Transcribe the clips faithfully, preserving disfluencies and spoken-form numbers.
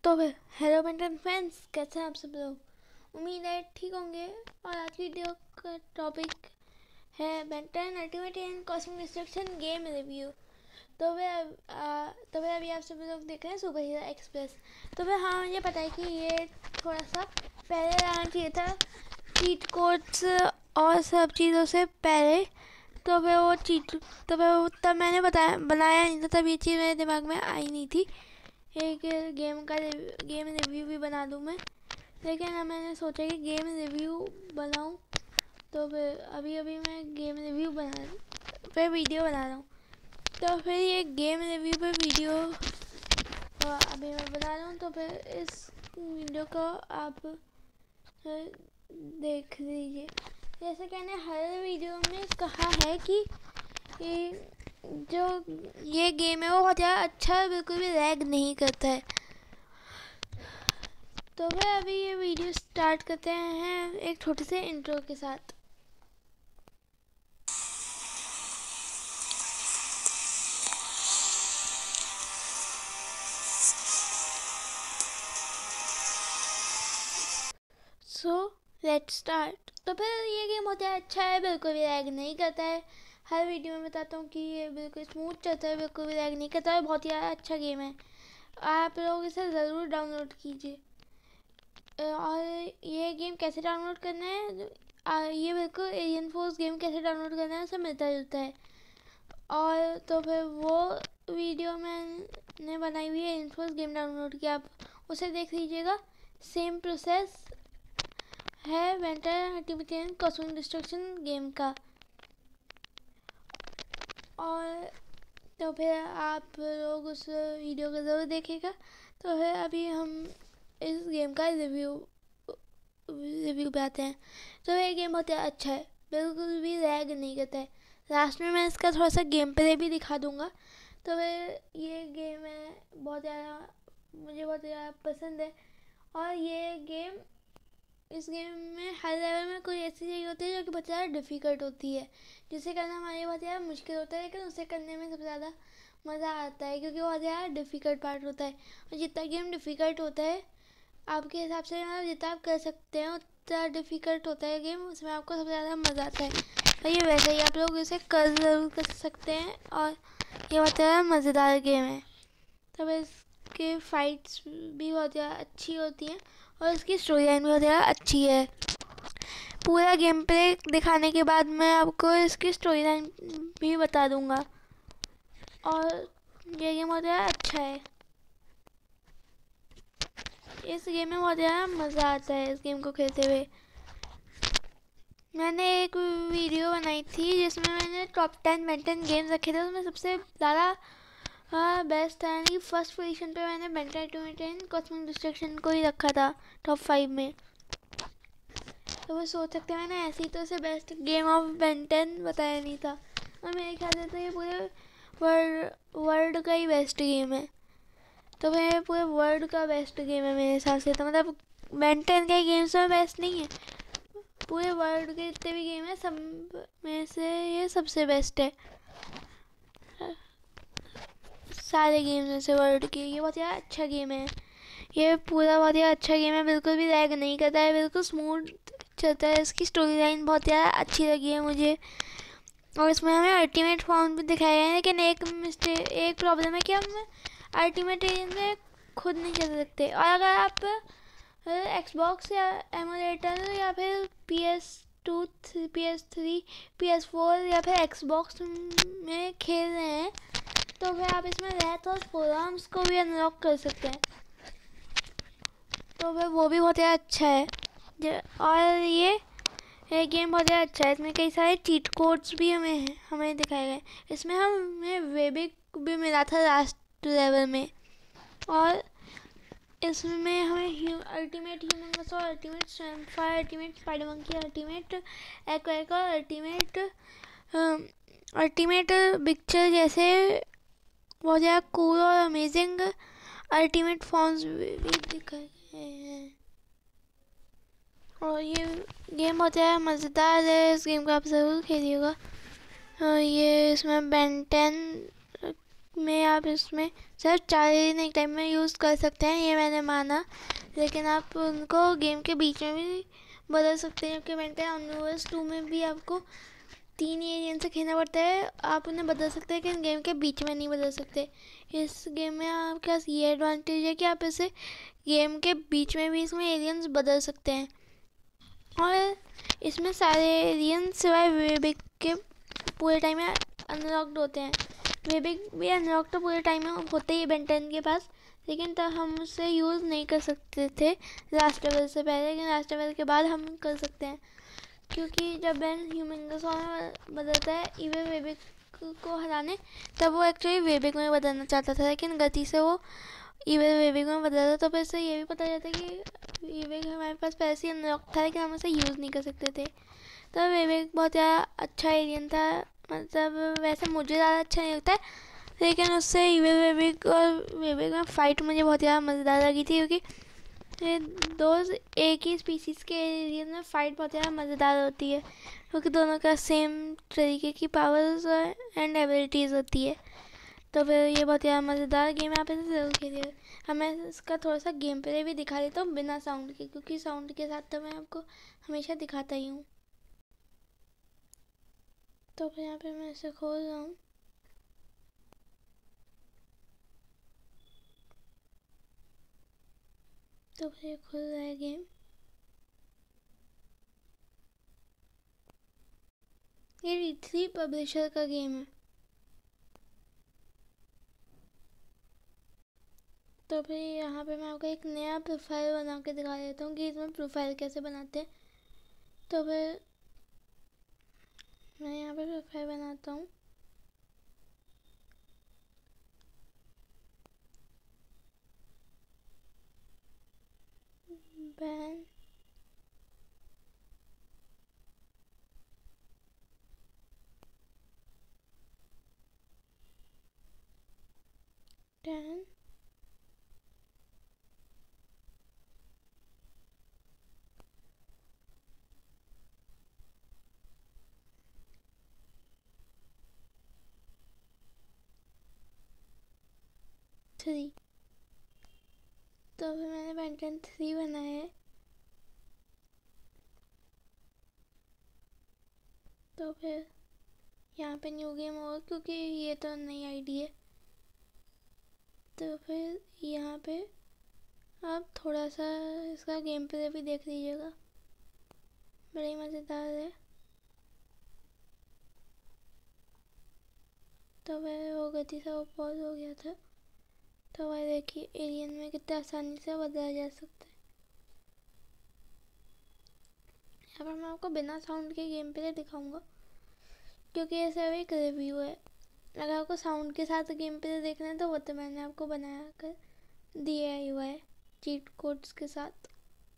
तो फिर hello Benton friends, कैसे हैं आप सब लोग? उम्मीद है ठीक होंगे। और आज की वीडियो का टॉपिक है Ben ten ultimate and cosmic destruction game review. तो वे आ, तो वे अभी आप सब लोग देख रहे हैं सुपर हीरो एक्सप्रेस। तो फिर हाँ, मुझे पता है कि ये थोड़ा सा पहले आना चाहिए था, चीट कोड्स और सब चीज़ों से पहले। तो फिर वो चीट तो फिर तब मैंने बताया बनाया नहीं था, तब ये चीज़ मेरे दिमाग में आई नहीं थी। एक गेम का गेम रिव्यू भी बना दूँ मैं, लेकिन अब मैंने सोचा कि गेम रिव्यू बनाऊँ। तो फिर अभी अभी मैं गेम रिव्यू बना पे वीडियो बना रहा हूँ। तो फिर ये गेम रिव्यू पे वीडियो अभी मैं बना रहा हूँ। तो फिर इस वीडियो को आप देख लीजिए। जैसे कि मैंने हर वीडियो में कहा है कि ये जो ये गेम है वो बहुत ज़्यादा अच्छा है, बिल्कुल भी लैग नहीं करता है। तो फिर अभी ये वीडियो स्टार्ट करते हैं एक छोटे से इंट्रो के साथ। So let's start. तो फिर ये गेम बहुत ज़्यादा अच्छा है, बिल्कुल भी लैग नहीं करता है। हर वीडियो में बताता हूँ कि ये बिल्कुल स्मूथ चलता है, बिल्कुल भी लैग नहीं करता है, बहुत ही ज़्यादा अच्छा गेम है। आप लोग इसे ज़रूर डाउनलोड कीजिए। और ये गेम कैसे डाउनलोड करना है, आ, ये बिल्कुल एलियन फोर्स गेम कैसे डाउनलोड करना है सब मिलता जुलता है। और तो फिर वो वीडियो मैंने बनाई हुई है एलियन फोर्स गेम डाउनलोड की, आप उसे देख लीजिएगा। सेम प्रोसेस है Ben ten ultimate and cosmic destruction game का। और तो फिर आप लोग उस वीडियो को ज़रूर देखेगा। तो फिर अभी हम इस गेम का रिव्यू रिव्यू पे आते हैं। तो ये गेम बहुत अच्छा है, बिल्कुल भी लैग नहीं करता है। लास्ट में मैं इसका थोड़ा सा गेम प्ले भी दिखा दूंगा। तो फिर ये गेम है बहुत ज़्यादा, मुझे बहुत ज़्यादा पसंद है। और ये गेम इस गेम में हर लेवल में कोई ऐसी चीज़ होती है जो कि बहुत ज़्यादा डिफ़िकल्ट होती है, जिसे करना हमारे लिए बहुत ज़्यादा मुश्किल होता है, लेकिन उसे करने में सबसे ज़्यादा मज़ा आता है क्योंकि वो बहुत ज़्यादा डिफ़िकल्ट पार्ट होता है। और जितना गेम डिफ़िकल्ट होता है आपके हिसाब से, मतलब जितना आप कर सकते हैं उतना डिफ़िकल्ट होता है गेम, उसमें आपको सबसे ज़्यादा मज़ा आता है। और ये वैसे ही आप लोग इसे कर ज़रूर कर सकते हैं, और ये बहुत ज़्यादा मज़ेदार गेम है। तब इसके फाइट्स भी बहुत ज़्यादा अच्छी होती हैं और इसकी स्टोरी लाइन भी बहुत ज़्यादा अच्छी है। पूरा गेम प्ले दिखाने के बाद मैं आपको इसकी स्टोरी लाइन भी बता दूंगा। और ये गेम बहुत ज़्यादा अच्छा है, इस गेम में बहुत ज़्यादा मज़ा आता है इस गेम को खेलते हुए। मैंने एक वीडियो बनाई थी जिसमें मैंने टॉप टेन बेंटन गेम रखे थे, उसमें सबसे ज़्यादा हाँ बेस्ट था, यानी फर्स्ट पोजीशन पे मैंने Ben ten ultimate and cosmic destruction को ही रखा था टॉप फाइव में। तो वो सोच सकते हैं मैंने ऐसे ही तो उसे बेस्ट गेम ऑफ बेंटन बताया नहीं था। और मेरे ख्याल से तो ये पूरे वर्ल्ड वर्ल्ड का ही बेस्ट गेम है। तो वह पूरे वर्ल्ड का बेस्ट गेम है मेरे हिसाब से। तो मतलब बेंटन के गेम्स में बेस्ट नहीं है, पूरे वर्ल्ड के जितने भी गेम है सब में से ये सबसे बेस्ट है, सारे गेम्स में से वर्ल्ड के। ये बहुत ज़्यादा अच्छा गेम है, ये पूरा बहुत ज़्यादा अच्छा गेम है, बिल्कुल भी लैग नहीं करता है, बिल्कुल स्मूथ चलता है। इसकी स्टोरी लाइन बहुत ज़्यादा अच्छी लगी है मुझे। और इसमें हमें अल्टीमेट फॉर्म भी दिखाया गया है, लेकिन एक मिस्टेक एक प्रॉब्लम है कि हम अल्टीमेट एरियन में खुद नहीं चल सकते। और अगर आप एक्सबॉक्स या एमुलेटर या फिर P S two P S three P S four या फिर एक्सबॉक्स में खेल रहे हैं तो फिर आप इसमें रैथ और फोरम्स को भी अनलॉक कर सकते हैं। तो फिर वो भी बहुत ज़्यादा अच्छा है। और ये ये गेम बहुत ज़्यादा अच्छा है, इसमें कई सारे चीट कोड्स भी हमें हमें दिखाए गए। इसमें हमें वेबिक भी मिला था लास्ट लेवल में। और इसमें हमें अल्टीमेट ह्यूमंगस और ultimate Swampfire, ultimate spider monkey, ultimate एक्वाक और अल्टीमेट अल्टीमेट पिक्चर जैसे बहुत ज़्यादा कूल और अमेजिंग अल्टीमेट फॉर्म्स भी दिखाए गए हैं। और ये गेम बहुत ज़्यादा मज़ेदार है, इस गेम को आप ज़रूर खेलिएगा। ये इसमें बेंटन में आप इसमें सिर्फ चार एलियन एक टाइम में यूज़ कर सकते हैं, ये मैंने माना, लेकिन आप उनको गेम के बीच में भी बदल सकते हैं। क्योंकि मैंने ऑमनिवर्स टू में भी आपको तीन एलियन से खेलना पड़ता है, आप उन्हें बदल सकते हैं लेकिन गेम के बीच में नहीं बदल सकते। इस गेम में आपके पास ये एडवांटेज है कि आप इसे गेम के बीच में भी इसमें एलियंस बदल सकते हैं। और इसमें सारे एलियन सिवाय वेबिक के पूरे टाइम में अनलॉक्ड होते हैं। वेबिक भी अनलॉक तो पूरे टाइम में होते ही बेंटन के पास, लेकिन तब हम उसे यूज़ नहीं कर सकते थे लास्ट लेवल से पहले, लेकिन लास्ट लेवल के बाद हम कर सकते हैं। क्योंकि जब बेन ह्यूमन में बदलता है इवन वेबिक को हराने, तब वो एक्चुअली वेबिक में बदलना चाहता था, लेकिन गलती से वो इवन वेबिक में बदला था। तो फिर से ये भी पता चलता है कि वेबिक हमारे पास पहले से अनलॉक था लेकिन हम उसे यूज़ नहीं कर सकते थे। तो वेबिक बहुत ज़्यादा अच्छा एलियन था, मतलब वैसे मुझे ज़्यादा अच्छा नहीं लगता है, लेकिन उससे इवन वेबिक और वेबिक में फ़ाइट मुझे बहुत ज़्यादा मज़ेदार लगी थी। क्योंकि ये दो एक ही स्पीसीज़ के एलियन में फ़ाइट बहुत ज़्यादा मज़ेदार होती है, क्योंकि दोनों का सेम तरीके की पावर्स एंड एबिलिटीज़ होती है। तो फिर ये बहुत ज़्यादा मज़ेदार गेम है, आप इसे ज़रूर खेलिए। हमें इसका थोड़ा सा गेम प्ले भी दिखा देता हूँ बिना साउंड के, क्योंकि साउंड के साथ तो मैं आपको हमेशा दिखाता ही हूँ। तो फिर यहाँ पे मैं इसे खोल रहा हूँ। तो फिर खुल रहा है गेम। ये डी थ्री पब्लिशर का गेम है। तो फिर यहाँ पे मैं आपको एक नया प्रोफाइल बना के दिखा देता हूँ कि इसमें प्रोफाइल कैसे बनाते हैं। तो फिर मैं यहाँ पे प्रोफाइल बनाता हूँ। Ben ten three. तो फिर मैंने बैन थ्री बनाया है। तो फिर यहाँ पे न्यू गेम होगा, क्योंकि ये तो नई आईडी है। तो फिर यहाँ पे आप थोड़ा सा इसका गेम प्ले भी देख लीजिएगा, बड़ा ही मज़ेदार है। तो वह वो गति से वो पॉज हो गया था। तो वह देखिए एलियन में कितने आसानी से बदला जा सकता है। यहाँ पर मैं आपको बिना साउंड के गेम प्ले दिखाऊंगा, क्योंकि ये सब एक रिव्यू है। अगर आपको साउंड के साथ गेम प्ले देखना है तो वो तो मैंने आपको बनाया कर दिया हुआ है चीट कोड्स के साथ।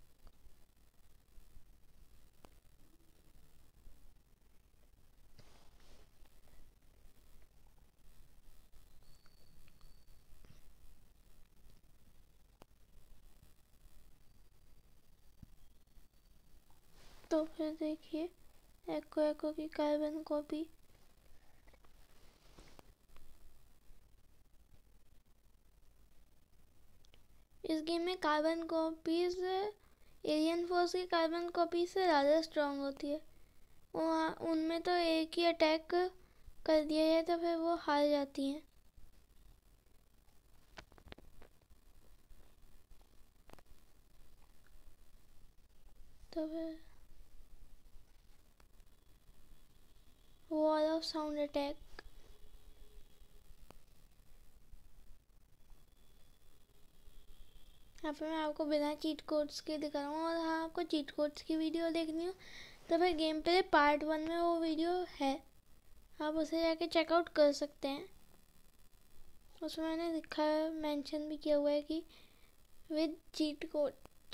तो फिर देखिए एको एको की कार्बन कॉपी। इस गेम में कार्बन कॉपीज एलियन फोर्स की कार्बन कॉपी से ज़्यादा स्ट्रांग होती है। वहाँ उनमें तो एक ही अटैक कर दिया जाए तो फिर वो हार जाती हैं। तो फिर वॉल ऑफ साउंड अटैक। यहाँ पे मैं आपको बिना चीट कोड्स के दिखा रहा हूँ। और हाँ, आपको चीट कोड्स की वीडियो देखनी हो तो फिर गेम प्ले पार्ट वन में वो वीडियो है, आप उसे जाके चेकआउट कर सकते हैं। उसमें मैंने लिखा है, मेंशन भी किया हुआ है कि विद चीट कोड।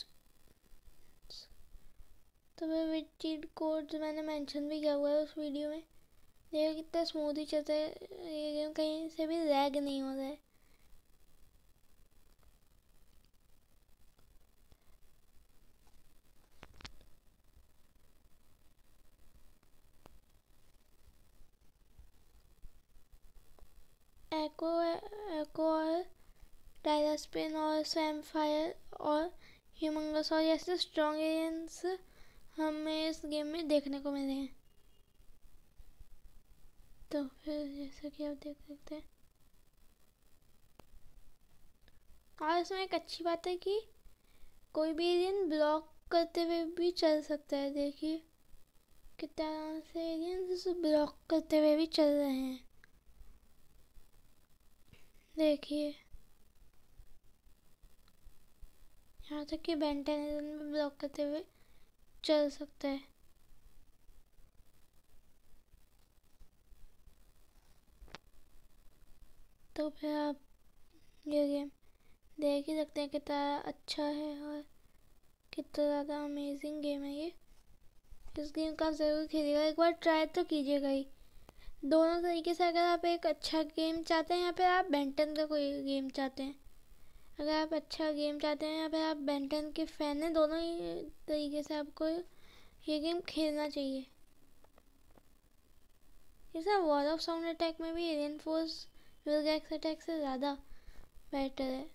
तो फिर विद चीट कोड्स मैंने मेंशन भी किया हुआ है उस वीडियो में। देखो कितना स्मूथ ही चलता है ये गेम, कहीं से भी लैग नहीं हो रहा है। एको और स्वैम्प फायर और ह्यूमंगस और ऐसे स्ट्रॉन्ग एलियंस हमें इस गेम में देखने को मिले हैं। तो फिर जैसा कि आप देख सकते हैं, और इसमें एक अच्छी बात है कि कोई भी एलियन ब्लॉक करते हुए भी चल सकता है। देखिए कितना आराम से एलियंस ब्लॉक करते हुए भी चल रहे हैं। देखिए यहाँ तक कि बेंटन एलियन भी ब्लॉक करते हुए चल सकता है। तो फिर आप ये गेम देख ही सकते हैं कितना अच्छा है और कितना ज़्यादा अमेजिंग गेम है ये। इस गेम का ज़रूर खेलिएगा, एक बार ट्राई तो कीजिएगा ही। दोनों तरीके से अगर आप एक अच्छा गेम चाहते हैं या फिर आप बेंटन का कोई गेम चाहते हैं, अगर आप अच्छा गेम चाहते हैं या फिर आप बेंटन के फ़ैन हैं, दोनों ही तरीके से आपको ये गेम खेलना चाहिए। जैसा वॉर ऑफ साउंड अटैक में भी एलियन फोर्स विलगैक्स अटैक से ज़्यादा बेटर है।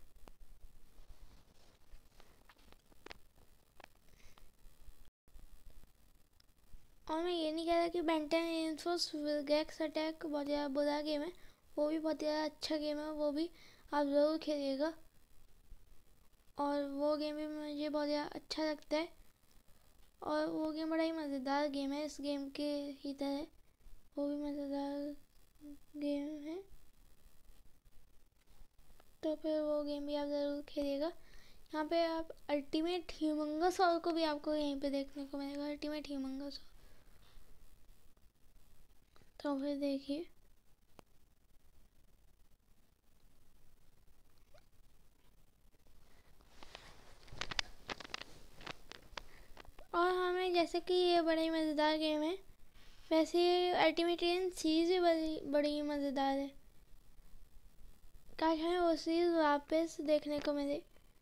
और मैं ये नहीं कह रहा कि Ben ten alien force Vilgax attack बहुत ज़्यादा बुरा गेम है, वो भी बहुत ज़्यादा अच्छा गेम है, वो भी आप ज़रूर खेलिएगा। और वो गेम भी मुझे बहुत ज़्यादा अच्छा लगता है और वो गेम बड़ा ही मज़ेदार गेम है। इस गेम के ही तरह वो भी मज़ेदार गेम है, तो फिर वो गेम भी आप ज़रूर खेलिएगा। यहाँ पे आप अल्टीमेट ह्यूमंगस को भी आपको यहीं पे देखने को मिलेगा, अल्टीमेट ह्यूमंगस। तो फिर देखिए और हमें जैसे कि ये बड़ा ही मज़ेदार गेम है, वैसे अल्टीमेट एलियन सीरीज़ भी बड़ी बड़ी मज़ेदार है। काश हमें वो सीरीज़ वापस देखने को मिले।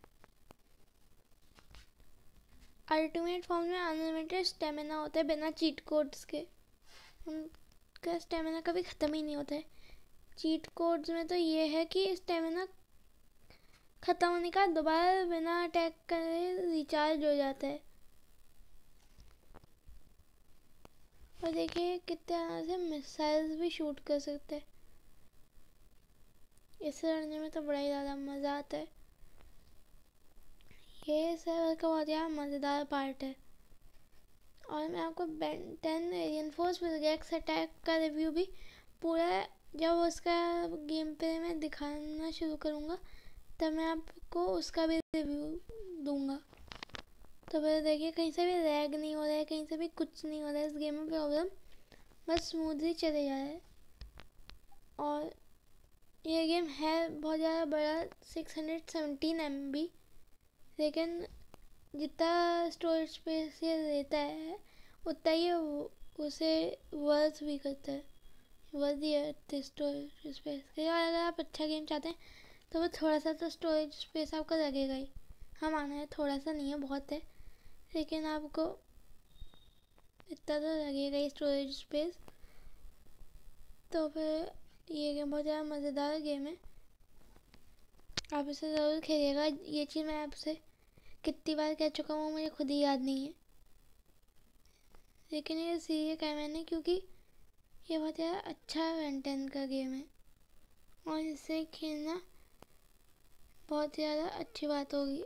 अल्टीमेट फॉर्म में अनलिमिटेड स्टेमिना होता है बिना चीट कोड्स के, उनका स्टेमिना कभी ख़त्म ही नहीं होता है। चीट कोड्स में तो ये है कि स्टेमिना ख़त्म होने का दोबारा बिना अटैक करे रिचार्ज हो जाता है। और देखिए कितने तरह से मिसाइल्स भी शूट कर सकते हैं। इससे लड़ने में तो बड़ा ही ज़्यादा मज़ा आता है। ये सर्वर का बहुत ज़्यादा मज़ेदार पार्ट है। और मैं आपको Ben ten alien force Vilgax attack का रिव्यू भी पूरा, जब उसका गेम पे मैं दिखाना शुरू करूँगा तब मैं आपको उसका भी रिव्यू दूँगा। तो फिर देखिए कहीं से भी लैग नहीं हो रहा है, कहीं से भी कुछ नहीं हो रहा है इस गेम में प्रॉब्लम, बस स्मूथली चले जा रहा है। और ये गेम है बहुत ज़्यादा बड़ा, six hundred seventeen M B, लेकिन जितना स्टोरेज स्पेस ये लेता है उतना ही उसे वर्थ भी करता है, वर्दी है स्टोरेज स्पेस के। और अगर आप अच्छा गेम चाहते हैं तो वो थोड़ा सा तो स्टोरेज स्पेस आपका लगेगा ही। हाँ माना है थोड़ा सा नहीं है, बहुत है, लेकिन आपको इतना तो लगेगा ही स्टोरेज स्पेस। तो फिर ये गेम बहुत ज़्यादा मज़ेदार गेम है, आप इसे ज़रूर खेलिएगा। ये चीज़ मैं आपसे कितनी बार कह चुका हूँ मुझे खुद ही याद नहीं है, लेकिन ये इसलिए कहा मैंने क्योंकि ये बहुत ज़्यादा अच्छा बेंटन का गेम है और इसे खेलना बहुत ज़्यादा अच्छी बात होगी।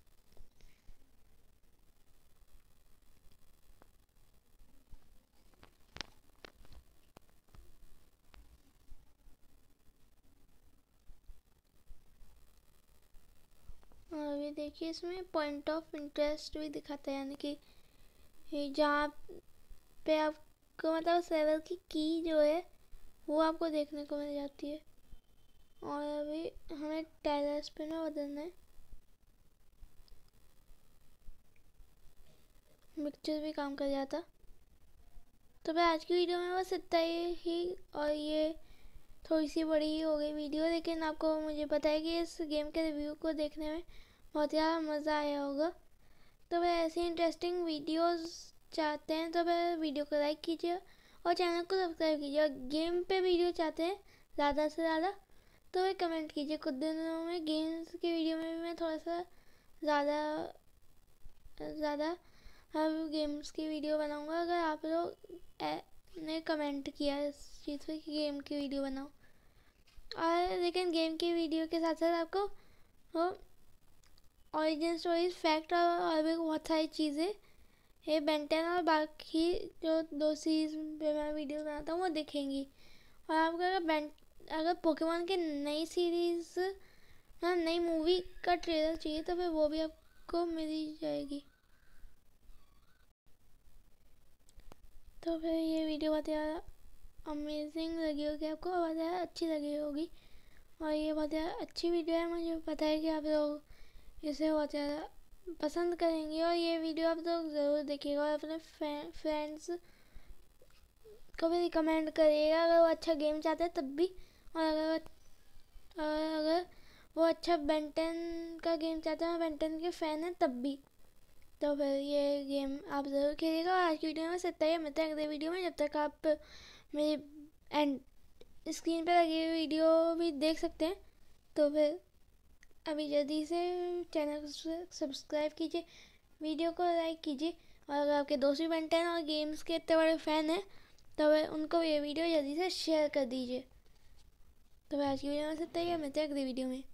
और अभी देखिए इसमें पॉइंट ऑफ इंटरेस्ट भी दिखाता है, यानी कि जहाँ पे आपको मतलब सर्वर की की जो है वो आपको देखने को मिल जाती है। और अभी हमें टाइलर स्पिन में बदलना है, मिक्सचर भी काम कर जाता। तो मैं आज की वीडियो में बस इतना ही, और ये थोड़ी सी बड़ी ही हो गई वीडियो, लेकिन आपको मुझे पता है कि इस गेम के रिव्यू को देखने में बहुत ज़्यादा मज़ा आया होगा। तो वह ऐसी इंटरेस्टिंग वीडियोस चाहते हैं तो वह वीडियो को लाइक कीजिए और चैनल को सब्सक्राइब कीजिए। और गेम पे वीडियो चाहते हैं ज़्यादा से ज़्यादा तो वे कमेंट कीजिए। कुछ दिनों में गेम्स की वीडियो में भी मैं थोड़ा सा ज़्यादा ज़्यादा अब गेम्स की वीडियो बनाऊंगा, अगर आप लोग ने कमेंट किया इस चीज़ पे कि गेम की वीडियो बनाओ। और लेकिन गेम की वीडियो के साथ साथ आपको वो ओरिजिन स्टोरीज, फैक्ट और, और भी बहुत सारी चीज़ें ये बेन टेन और बाकी जो दो सीरीज पे मैं वीडियो बनाता हूँ वो दिखेंगी। और आपको अगर बेन अगर पोकेमॉन की नई सीरीज हाँ नई मूवी का ट्रेलर चाहिए तो फिर वो भी आपको मिल ही जाएगी। तो फिर ये वीडियो बहुत ज़्यादा अमेजिंग लगी होगी आपको, बहुत ज़्यादा अच्छी लगी होगी। और ये बहुत ज़्यादा अच्छी वीडियो है, मुझे पता है कि आप लोग इसे बहुत ज़्यादा पसंद करेंगे। और ये वीडियो आप लोग ज़रूर देखिएगा और अपने फ्रेंड्स को भी रिकमेंड करिएगा अगर वो अच्छा गेम चाहते हैं तब भी, और अगर और अगर वो अच्छा बेन टेन का गेम चाहते हैं, बेन टेन के फ़ैन हैं तब भी। तो फिर ये गेम आप ज़रूर खेलिएगा। और आज की वीडियो में बस इतना ही, मिलते हैं अगले वीडियो में। जब तक आप मेरी एंड स्क्रीन पर लगी हुई वीडियो भी देख सकते हैं, तो फिर अभी जल्दी से चैनल को सब्सक्राइब कीजिए, वीडियो को लाइक कीजिए। और अगर आपके दोस्त भी बेन टेन और गेम्स के इतने बड़े फ़ैन हैं तो फिर उनको ये वीडियो जल्दी से शेयर कर दीजिए। तो फिर आज की वीडियो में इतना ही, मिलते हैं अगली वीडियो में।